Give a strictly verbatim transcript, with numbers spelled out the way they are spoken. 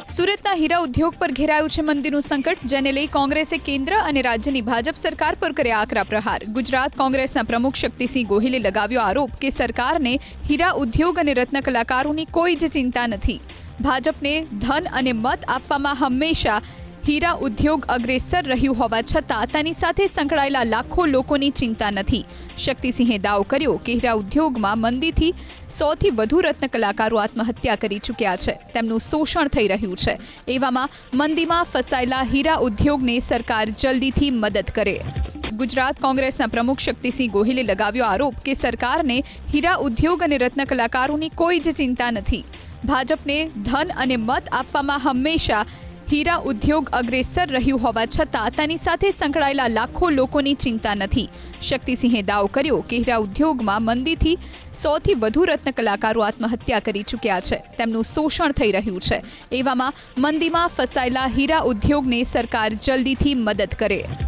સુરતના હીરા ઉદ્યોગ પર ઘેરાયું છે મંદીનું સંકટ, જેને લઈ કોંગ્રેસે કેન્દ્ર અને રાજ્યની ભાજપ સરકાર પર કર્યા આકરા પ્રહાર। ગુજરાત કોંગ્રેસના પ્રમુખ શક્તિસિંહ ગોહિલે લગાવ્યો આરોપ કે સરકારને હીરા ઉદ્યોગ અને રત્ન કલાકારોની કોઈ જ ચિંતા નથી। ભાજપને ધન અને મત આપવામાં હંમેશા હીરા ઉદ્યોગ અગ્રેસર રહ્યું હોવા છતાં તેની સાથે સંકળાયેલા લાખો લોકોની ચિંતા નથી। શક્તિસિંહે દાવો કર્યો કે હીરા ઉદ્યોગમાં મંદીથી સૌથી વધુ રત્ન કલાકારો આત્મહત્યા કરી ચૂક્યા છે, તેમનું શોષણ થઈ રહ્યું છે। એવામાં મંદીમાં ફસાયેલા હીરા ઉદ્યોગને સરકાર જલ્દીથી મદદ કરે। ગુજરાત કોંગ્રેસના પ્રમુખ શક્તિસિંહ ગોહિલે લગાવ્યો આરોપ કે સરકારને હીરા ઉદ્યોગ અને રત્ન કલાકારોની કોઈ જ ચિંતા નથી। ભાજપને ધન અને મત આપવામાં હંમેશા હીરા ઉદ્યોગ અગ્રેસર રહ્યું હોવા છતાં તેની સાથે સંકળાયેલા લાખો લોકોની ચિંતા નથી। શક્તિસિંહે દાવો કર્યો કે હીરા ઉદ્યોગમાં મંદીથી સૌથી વધુ રત્ન કલાકારો આત્મહત્યા કરી ચૂક્યા છે, તેમનું શોષણ થઈ રહ્યું છે। એવામાં મંદીમાં ફસાયેલા હીરા ઉદ્યોગને સરકાર જલ્દીથી મદદ કરે।